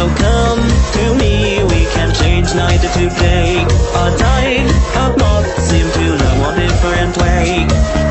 So come to me, we can change night to day. A type of moth seem to love one different way.